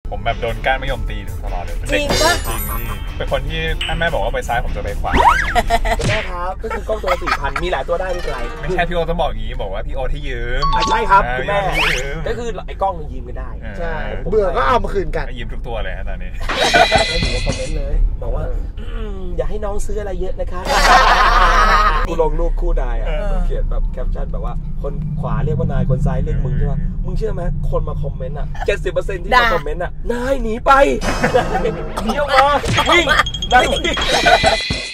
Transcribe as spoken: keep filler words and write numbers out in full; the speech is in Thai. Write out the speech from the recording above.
ผมแบบโดนก้านมะยมตีตลอดเลยจริงปะจริงเป็นคนที่ถ้าแม่บอกว่าไปซ้ายผมจะไปขวาแม่ครับก็คือกล้องตัวสี่พันมีหลายตัวได้ไม่เป็นไรไม่ใช่พี่โอต้องบอกอย่างนี้บอกว่าพี่โอที่ยืมใช่ครับคุณแม่ก็คือไอ้กล้องมันยืมกันได้ใช่เบื่อก็เอามาคืนกันยืมทุกตัวเลยฮะตอนนี้ให้หนูคอมเมนต์เลยบอกว่าอย่าให้น้องซื้ออะไรเยอะนะคะกูลงรูปคู่นายอ่ะเขียนแบบแคปชั่นแบบว่าคนขวาเรียกว่านายคนซ้ายเรียกมึงใช่ไหมมึงเชื่อไหมคนมาคอมเมนต์อ่ะเจ็ดสิบเปอร์เซ็นต์ที่มาคอมเมนต์อ่ะนายหนีไปหนีออกมาวิ่งนายวิ่ง